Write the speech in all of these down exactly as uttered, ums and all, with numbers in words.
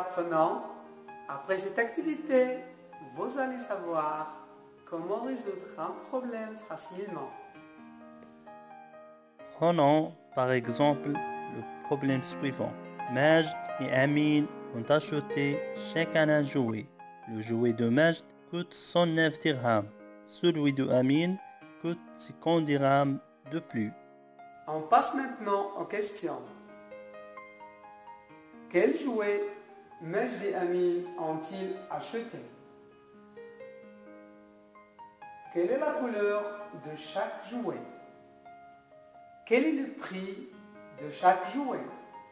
apprenant, après cette activité, vous allez savoir comment résoudre un problème facilement. Prenons par exemple le problème suivant. Majd et Amin ont acheté chacun un jouet. Le jouet de Majd coûte cent neuf dirhams. Celui de Amin coûte cinquante dirhams de plus. On passe maintenant aux questions. Quel jouet Majd et Amin ont-ils acheté? Quelle est la couleur de chaque jouet? Quel est le prix de chaque jouet?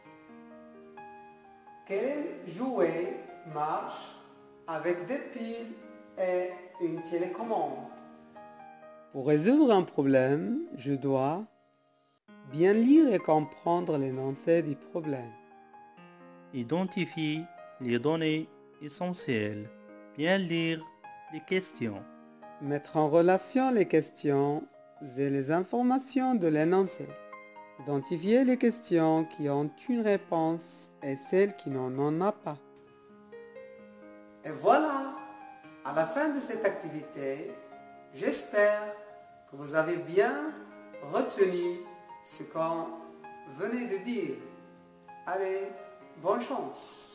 Quel jouet marche avec des piles et une télécommande? Pour résoudre un problème, je dois bien lire et comprendre l'énoncé du problème. Identifier les données essentielles. Bien lire les questions. Mettre en relation les questions et les informations de l'énoncé. Identifier les questions qui ont une réponse et celles qui n'en ont pas. Et voilà, à la fin de cette activité, j'espère que vous avez bien retenu ce qu'on venait de dire. Allez, bonne chance!